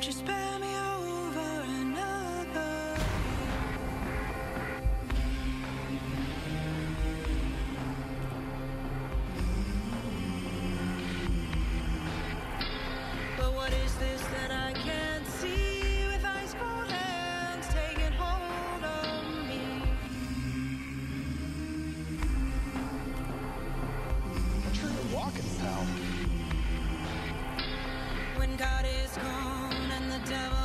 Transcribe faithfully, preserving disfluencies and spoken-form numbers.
Won't you spare me over another? But what is this that I can't see with ice cold hands taking hold of me? I'm sure you're walking, pal. When God is gone and the devil